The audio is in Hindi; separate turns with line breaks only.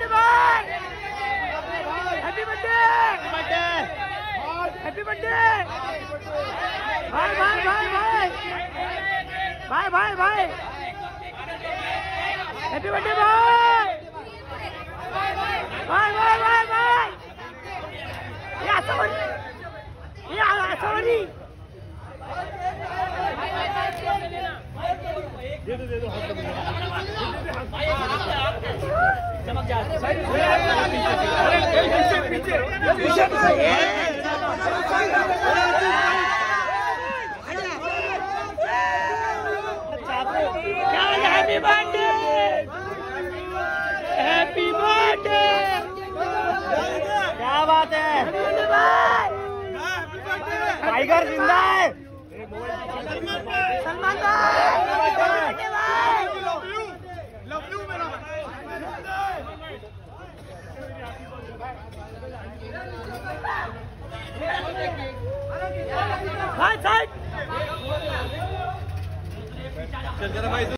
बर्थडे भाई, हैप्पी बर्थडे, हैप्पी बर्थडे भाई भाई भाई भाई भाई भाई भाई, हैप्पी बर्थडे भाई भाई भाई भाई भाई, या सॉरी दे दो चमक जा पीछे हैप्पी बर्थडे, हैप्पी बर्थडे, क्या बात है, टाइगर जिंदा है, सलमान भाई, भाई